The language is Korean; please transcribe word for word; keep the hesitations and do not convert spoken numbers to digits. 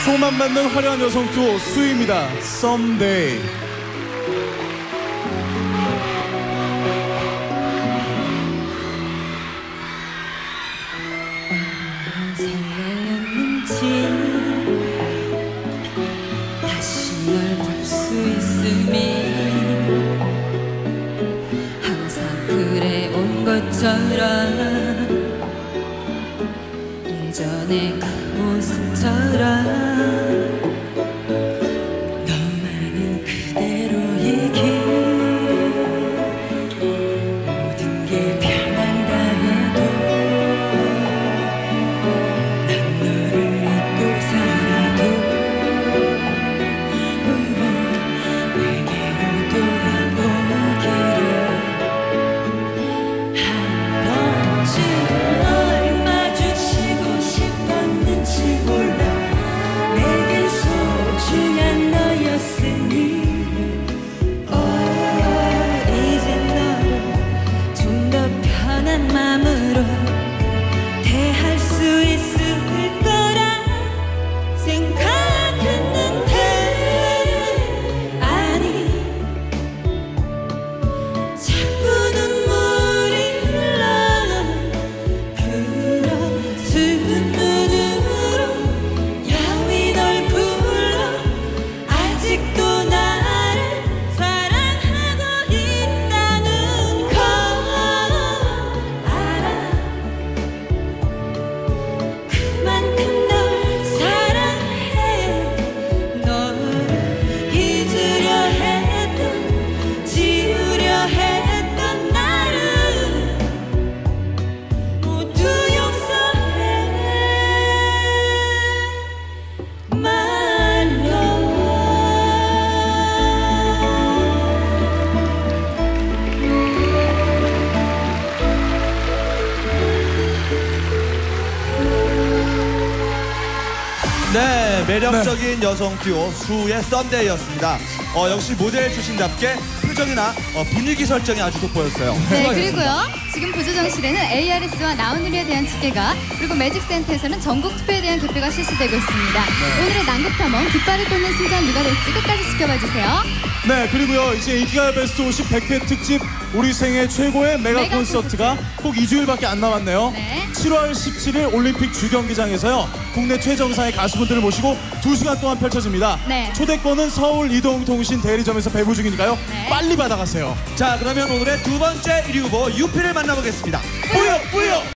소만 받는 화려한 여성 듀오 수입니다. Someday. 설레었는지 다시 널 볼 수 있음이 항상 그래 온 것처럼 예전의 그 모습처럼 너만은 그대로의 길 모든 게 변한다 해도 난 너를 믿고 살아도 내게로 돌아오기를 한 번쯤 널 마주치고 싶었는지 몰라 내겐 소중한 너였으니 oh, 이제 너를 좀 더 편한 마음으로 대할 수 있을 거라 생각했는데 아니 자꾸 눈물이 흘러 그런 슬픈 눈으로 야윈 널 불러 아직도 나를 사랑하고 있다는 걸 알아 그만큼 널 사랑해 너를 잊으려 했던 지우려 했던 나를 모두 용서해 말로 네, 매력적인 여성 듀오 수의 썬데이였습니다. 어, 역시 모델 출신답게 표정이나 어, 분위기 설정이 아주 돋보였어요. 네, 수고하셨습니다. 그리고요. 지금 부조정실에는 에이아르에스와 나우누리에 대한 집계가 그리고 매직센터에서는 전국 투표에 대한 개표가 실시되고 있습니다. 오늘의 난국 탐험 깃발을 꽂는 순간 누가 될지 끝까지 지켜봐 주세요. 네, 그리고요. 이제 인기가요 베스트 오십 백 회 특집 우리 생애 최고의 메가, 메가 콘서트가 꼭 이 주일밖에 안 남았네요. 네. 칠월 십칠일 올림픽 주경기장에서요. 국내 최정상의 가수분들을 모시고 두 시간 동안 펼쳐집니다. 네. 초대권은 서울 이동통신 대리점에서 배부 중이니까요. 네. 빨리 받아가세요. 자, 그러면 오늘의 두 번째 일 위 후보 유피를 만나보겠습니다. 뿌요 뿌요.